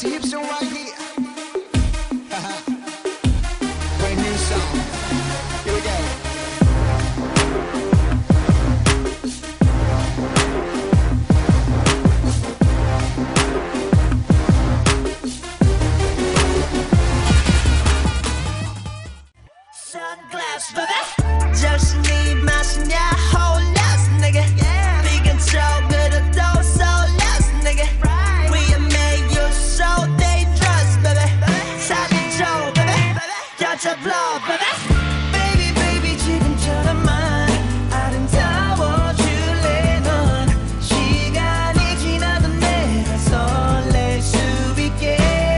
It's a hip song right here. Brand new song. Here we go. Sunglass, baby. Just need my whole lost nigga. Vegan so good at those so lost nigga. We make you so dangerous, baby. Solid Joe, baby. Got your blood, baby. Baby, baby, 지금처럼만 아름다워줄래 넌. 시간이 지나도 내가 설렐 수 있게.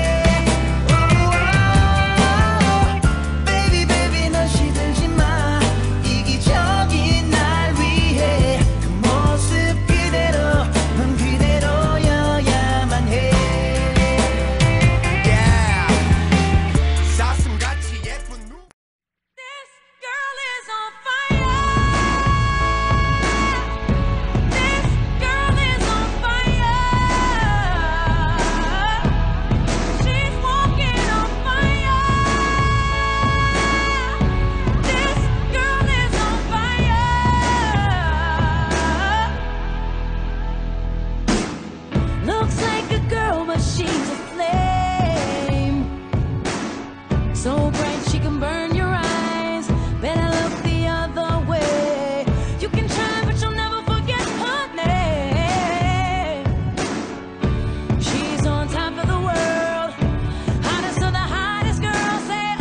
Looks like a girl, but she's a flame. So bright she can burn your eyes. Better look the other way. You can try, but you'll never forget her name. She's on top of the world, hottest of the hottest girls. Say,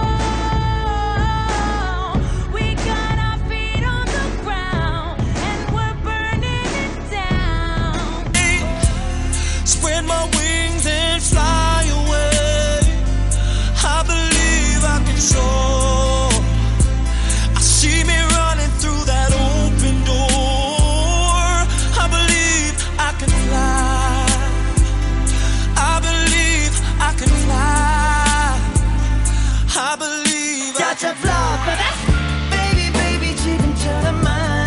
oh, we got our feet on the ground and we're burning it down. Spread my wings and fly away. I believe I can soar. I see me running through that open door. I believe I can fly. I believe I can fly. I believe I Got your flow, baby. Baby, baby, 지금처럼만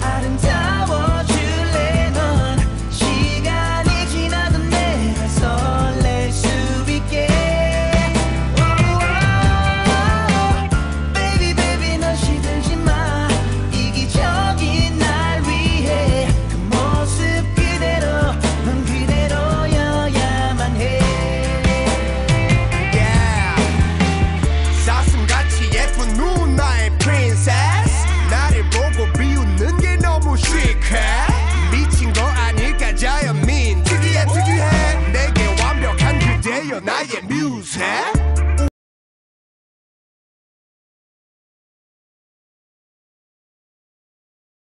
아름다워줄래 넌. 시간이 지나도 내가 설렐 수 있게. Baby, baby, 넌 시들지 마. 이기적인 날 위해 그 모습 그대로 넌 그대로여야만 해. 사슴같이 예쁜 누나의 princess. 나를 보고 비웃는 게 너무 시크해. 미친 거 아닐까 자연민. 특이해 특이해. 내게 완벽한 그대여 나의 뮤직.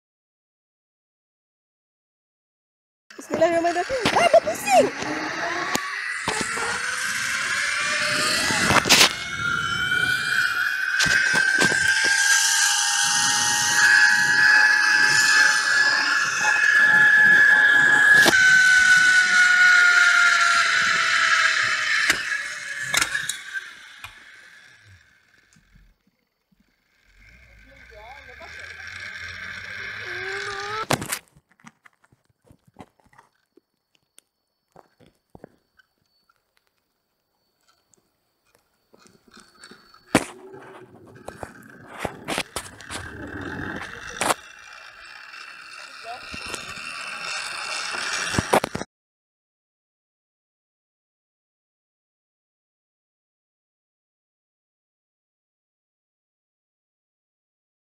Bismillahirrahmanirrahim. Ah, mau pusing.